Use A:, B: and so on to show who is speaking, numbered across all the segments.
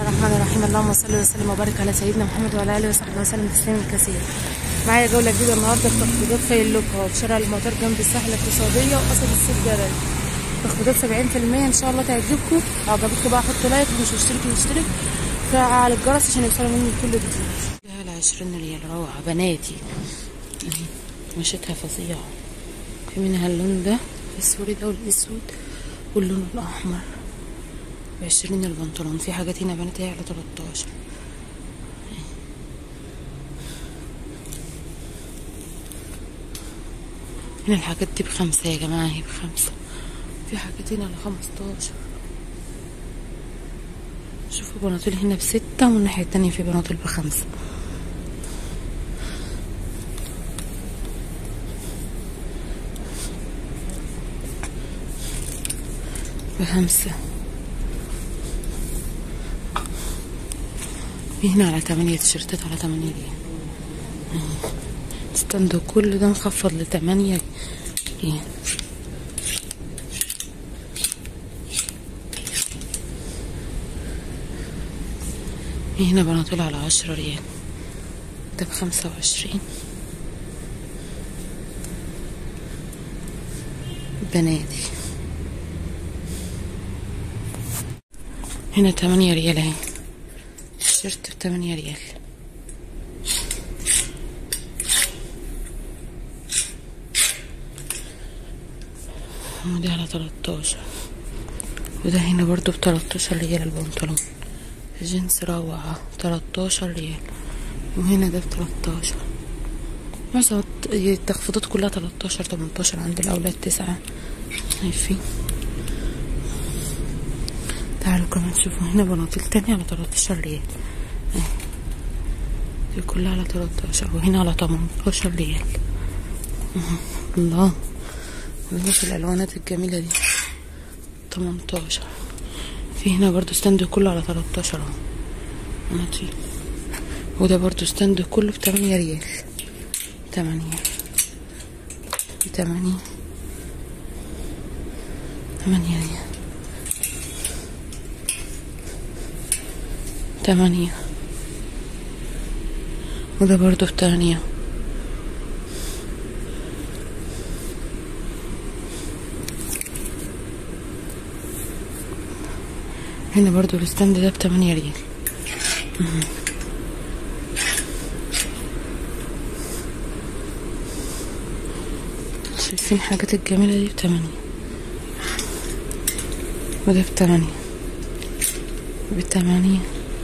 A: الرحمن الرحيم. اللهم صل وسلم وبارك على سيدنا محمد وعلى اله وصحبه وسلم تسليما كثيرا. معايا جوله جديده النهارده في تخفيضات فيلوكا في شارع المطار جنب الساحه الاقتصاديه وقصر السيد جلال. تخفيضات 70% ان شاء الله تعجبكم. لو عجبتكم بقى حطوا لايك ومش يشترك وفعل الجرس عشان يوصلوا مني كل جديد. على 20 ريال روعه بناتي مشيتها فظيعه. في منها اللون ده الاسود ده والاسود واللون الاحمر ب20 البنطلون. في حاجات هنا بنات على 13. هنا الحاجات دي ب5 يا جماعه، هي ب5. في حاجات هنا على 15. شوفوا بناطيل هنا ب6 والناحيه التانيه في بناطيل ب5. ب5. في هنا على 8 تيشيرتات على 8 ريال. استندوا كل ده مخفض ل8 ريال. هنا بناطيل على 10 ريال، ده ب25 بناتي. هنا 8 ريال اهي، التيشيرت ب8 ريال. وده على 13. وده هنا برضو ب13 ريال البنطلون الجنس روعة 13 ريال. وهنا ده ب13. معظم التخفيضات كلها 13 18 عند الأولاد 9. شايفين؟ تعالوا كمان شوفوا هنا بناطيل تانية على 13 ريال. دي كلها على 13. وهنا على 18 ريال. الله، بصوا الألوانات الجميلة دي 18. في هنا برضو ستاند كله على 13 اهو بناطيل. وده برضو ستاند كله ب8 ريال. 8 8 ريال. 8. وده برضو ب8. هنا برضو الستاند ده ب8 ريال. شايفين الحاجات الجميلة دي ب8. وده ب8 ب8.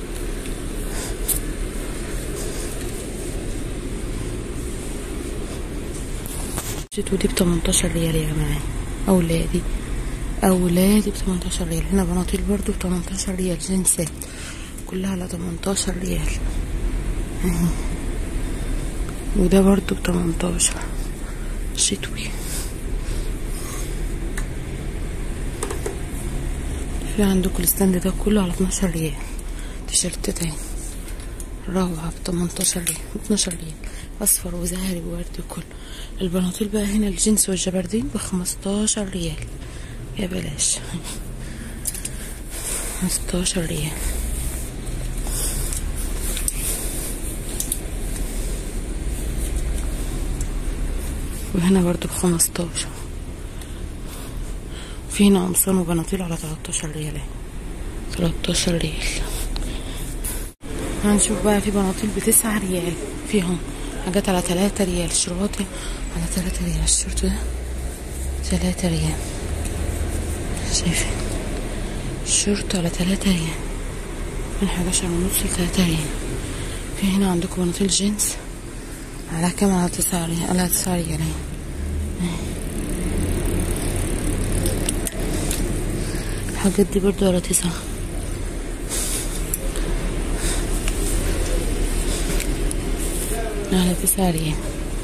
A: ودي ب18 ريال يا جماعة. أولادي ب18 ريال. هنا بناطيل برضو ب18 ريال جنسات كلها على 18 ريال. وده برضو ب18 شتوي. في عندكم الستاند ده كله على 12 ريال. تيشيرتات اهي روعة ب18 ريال 12 ريال اصفر وزهري ووردي كله. البناطيل بقى هنا الجنس والجبردين ب15 ريال يا بلاش. 15 ريال. وهنا برضو ب15. في هنا قمصان وبناطيل على 13 ريال اهي 13 ريال. هنشوف بقى في بناطيل ب9 ريال. فيهم حاجات على 3 ريال. شروطي على 3 ريال. الشورت ده 3 ريال. شايفين الشورت على 3 ريال من 11.5 ل3 ريال. في هنا عندكم بناطيل جينز على كام؟ على 9 ريال. على 9 ريال الحاجات دي برضو على 9. على 9 ريال.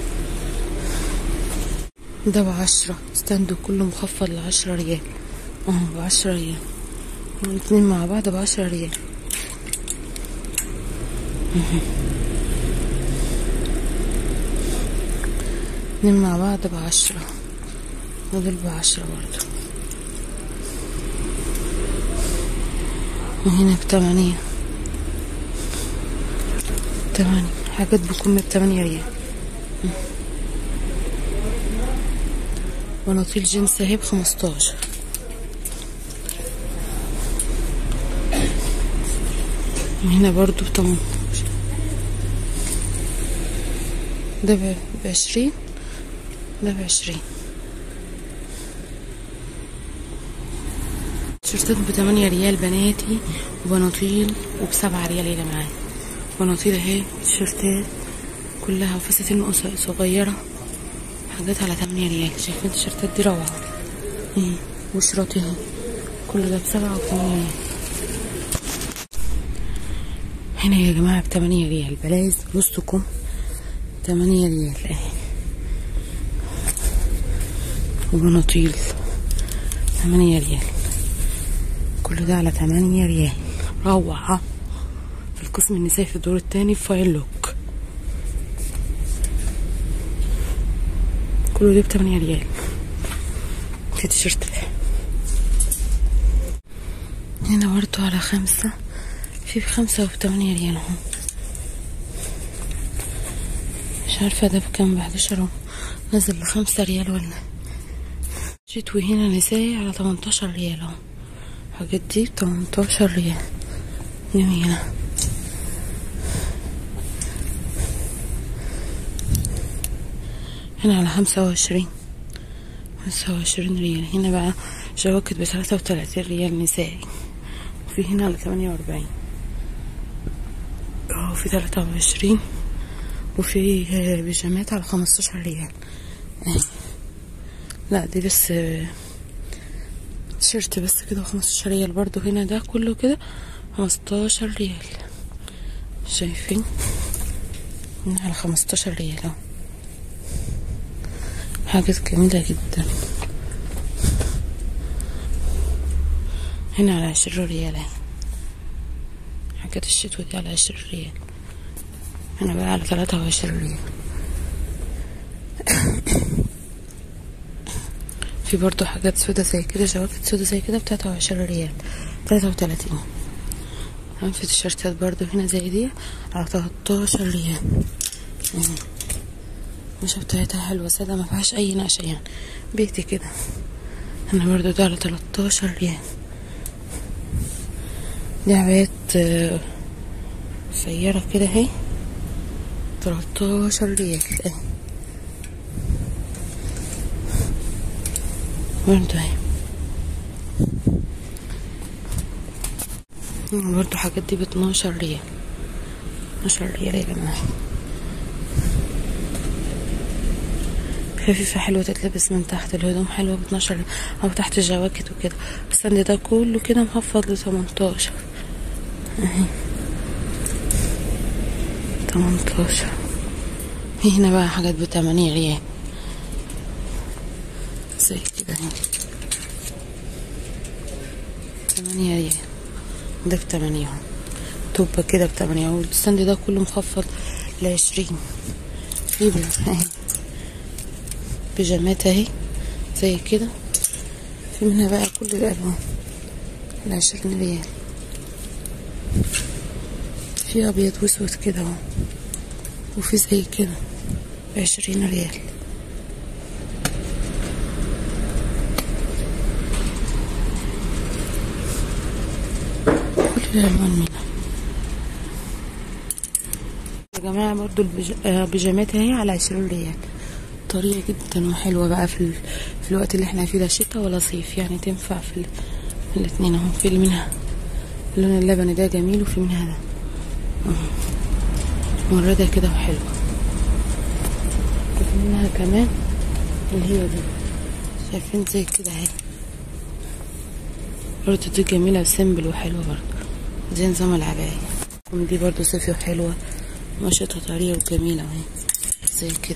A: ده ب10. ستاند كله مخفض ل10 ريال اهو ب10 ريال. الاتنين مع بعض ب10 ريال. اتنين مع بعض ب10. ودول ب10 برضو. وهنا ب8. ب8. حاجات بكم ب8 ريال. بناطيل جينز اهي ب15. وهنا برضو ب18. ده ب20. ده ب20. تيشيرتات ب8 ريال بناتي، وبناطيل وب7 ريال يا جماعه. بناطيل اهي، تيشيرتات كلها وفساتين صغيره، حاجات على 8 ريال. شايفين التيشيرتات دي روعه اهي، وشراط اهي، كل ده ب7 و8 ريال. هنا يا جماعه ب8 ريال بلايز بوستكم 8 ريال اهي. وبناطيل 8 ريال، كل ده على 8 ريال. روعة في القسم النسائي في الدور التاني في فايل لوك. كله ده ب8 ريال. في تيشيرت ده هنا برضو على 5. في ب5 وب8 ريال اهو. مش عارفة ده بكام، ب11 اهو. نزل ب5 ريال ولا شتوي. هنا نسائي على 18 ريال اهو. الحاجات دي ب18 ريال جميلة. هنا على 25 ريال. هنا بقى جواكت ب33 ريال نسائي. وفي هنا على 48 اهو. في 23. وفي بيجامات على 15 ريال. لا دي بس تيشيرت بس كده 15 ريال برضو. هنا ده كله كده 15 ريال. شايفين هنا على 15 ريال اهو. حاجات جميلة جدا. هنا على 20 ريال اهي. حاجات الشتوى دي على 20 ريال. هنا بقى على 23 ريال. في برضو حاجات سودا زي كده، جواكت سودا زي كده ب23 ريال 33. في تيشيرتات برضو هنا زي دي على 13 ريال. النقشة بتاعتها حلوة سادة، ما فيهاش اي نقشة يعني، بيتي كده. هنا برضو ده على 13 ريال. دي عبايات سيارة كده اهي 13 ريال اهي. برضو اهي. برضو حاجات دي ب12 ريال. 12 ريال يا جماعة. خفيفة حلوة تتلبس من تحت، الهدوم حلوة ب12 او تحت الجواكت وكده. السند ده كله كده مخفض ل18 اهي 18. في هنا بقى حاجات ب8 ريال زي كده اهي 8 ريال. ده ب8 اهو، توبة كده ب8 والستاند ده كله مخفض ل20. في اهي بيجامات اهي زي كده، في منها بقى كل الالوان ل20 ريال. في ابيض واسود كده اهو، وفي زي كده ب20 ريال. كل الالوان منها يا جماعه. برضو البيجامات اهي على 20 ريال، طريقة جدا وحلوة بقى في الوقت اللي احنا فيه ده، شتاء ولا صيف يعني، تنفع في الاتنين اهو. في منها اللون اللبني ده جميل، وفي منها ده موردة كده وحلوة، وفي منها كمان اللي هي دي شايفين زي كده اهي. برضو دي جميلة وسيمبل وحلوة برضو، زي نظام العباية. دي برضو صيفي وحلوة، مشيتها طريقة وجميلة اهي زي كده.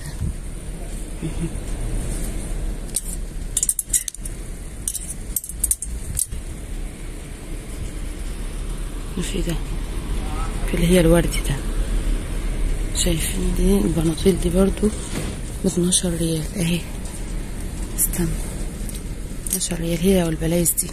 A: وفي ده في اللي هي الوردي ده، شايفين دي البناطيل دي برضو ب12 ريال اهي. استنى 12 ريال هي والبلايز دي.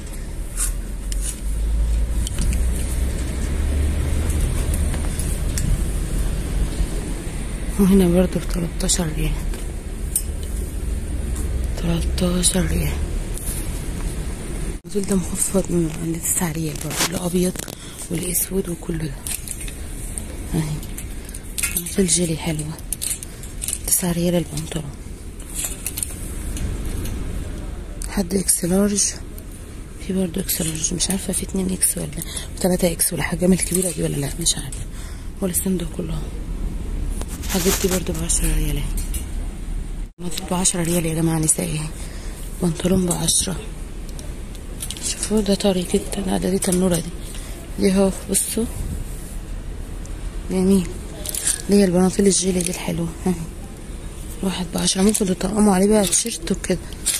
A: وهنا برضو ب13 ريال. 13 ريال. البناطيل ده مخفض من 9 ريال برضو، الابيض والاسود وكله ده اهي. بناطيل جيلي حلوة، 9 ريال البنطلون. حد اكس لارج، في برضو اكس لارج، مش عارفة في 2 اكس ولا 3 اكس ولا حاجة من الكبيرة دي ولا لا، مش عارفة. ولا الصندوق كله الحاجات دي برضو ب10 ريال اهي. بناطيل ب10 ريال يا جماعة نسائي اهي. بنطلون ب10. شوفوا ده طري جدا، ده دي تنورة دي اهو، بصوا جميل. اللي هي البناطيل الجيلي دي الحلوة اهي. واحد ب10، ممكن تطقموا عليه بقى تيشيرت وكده.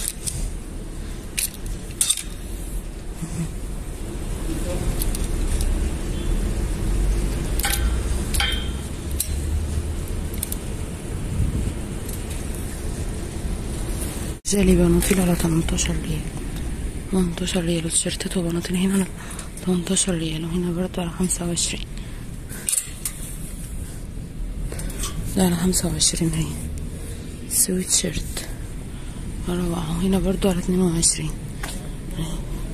A: جالي بناطيل على 18 ريال. 18 ريال، وتيشيرتات وبناطيل هنا على 18 ريال، وهنا برضه على 25. ده على 25 اهي. سويت شيرت روعة، وهنا برضه على 22 اهي.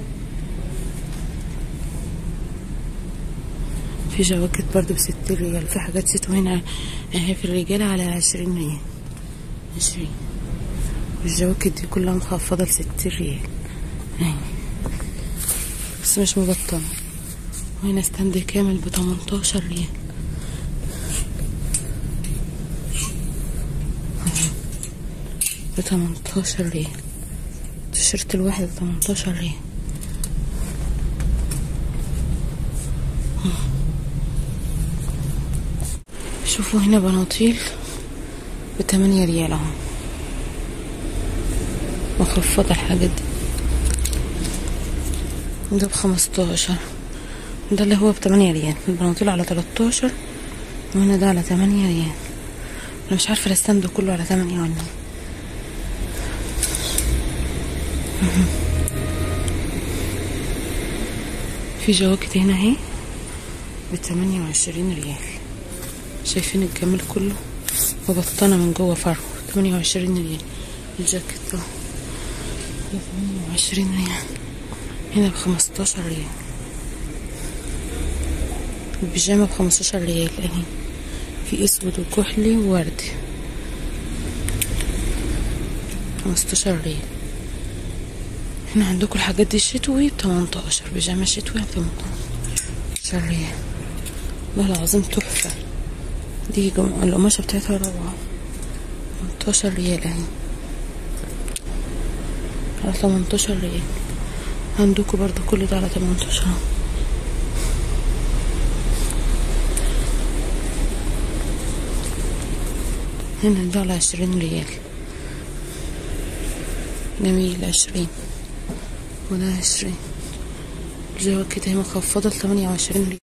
A: في جواكت برضه ب60 ريال، في حاجات ست هنا اهي في الرجالة على 20 ريال. 20. الجواكت دي كلها مخفضة ب60 ريال اهي، بس مش مبطنة. وهنا ستاند كامل ب18 ريال. ب18 ريال. التيشيرت الواحد ب18 ريال. شوفوا هنا بناطيل ب8 ريال اهو، مخفضة الحاجات دي. ده ب15، ده اللي هو ب8 ريال. البناطيل على 13، وهنا ده على 8 ريال. انا مش عارفة الستاند كله على 8 ولا ايه. في جواكت هنا اهي ب28 ريال. شايفين الجمال كله، مبطنة من جوه فرو. 28 ريال الجاكيت ده، 28 ريال. هنا ب15 ريال. البيجامة ب15 ريال اهي، في اسود وكحلي ووردي. 15 ريال. هنا عندكم الحاجات دي الشتوي ب18، بيجامة شتوي ب18 ريال. والله العظيم تحفة. دي القماشة بتاعتها روعة. 18 ريال اهي، على 18 ريال. عندكم برضو كل ده على 18. هنا ده على 20 ريال. جميل 20، وده 20. الجواكت اهي مخفضة ل28 ريال.